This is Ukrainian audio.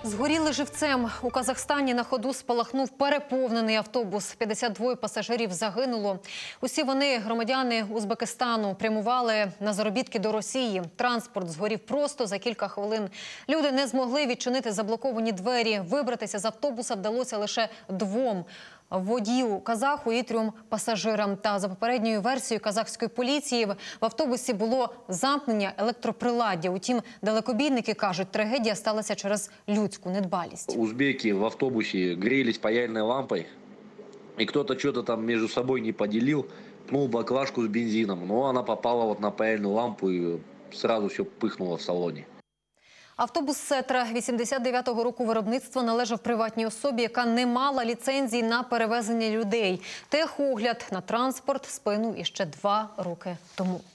Згоріли живцем. У Казахстані на ходу спалахнув переповнений автобус. 52 пасажирів загинуло. Усі вони, громадяни Узбекистану, прямували на заробітки до Росії. Транспорт згорів просто за кілька хвилин. Люди не змогли відчинити заблоковані двері. Вибратися з автобуса вдалося лише двом. Водію казаху і 3 пасажирам. Та за попередньою версією казахської поліції в автобусі було замкнення електроприладдя. Утім, далекобійники кажуть, трагедія сталася через людську недбалість. Узбеки в автобусе грелись паяльной лампой, и кто-то что-то там между собой не поделил, пнул баклажку с бензином, но она попала вот на паяльную лампу и сразу все пыхнуло в салоне. Автобус «Сетра» 89-го року виробництва належав приватній особі, яка не мала ліцензії на перевезення людей. Техогляд на транспорт спинув іще 2 роки тому.